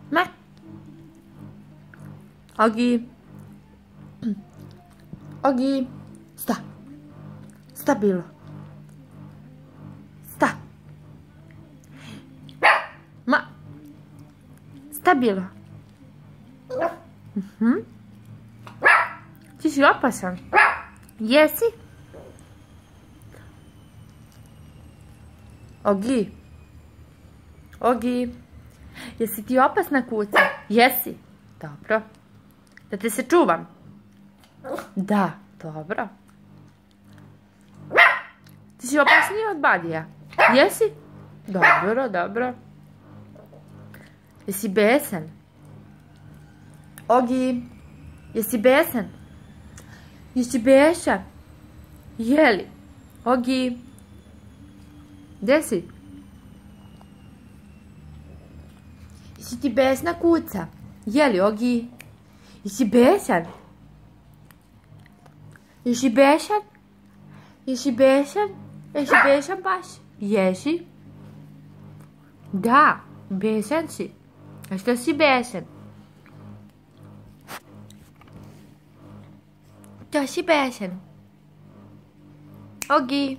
Ma. Ogi. Ogi. Sta. Stabilo. Sta. Ma. Stabilo. Ti si opasan? Jesi? Ogi. Ogi. Jesi ti opasna kuca? Jesi? Dobro. Da te se čuvam? Da, dobro. Ti si opasniji od Badija? Jesi? Dobro, dobro. Jesi besan? Ogi. Jesi besan? Jesi bešan? Jeli? Ogi. Gdje si? Jesi ti besna kuca? Jeli, Ogi? Jesi besan? Jesi bešan? Jesi bešan? Jesi bešan baš? Jesi? Da, besan si. A što si besan? Što si besan? Ogi.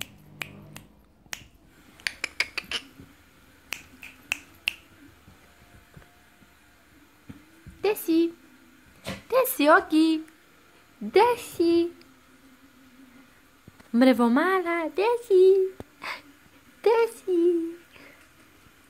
Gdje si? Gdje si, Ogi? Gdje si? Mrvo mala, gdje si? Gdje si?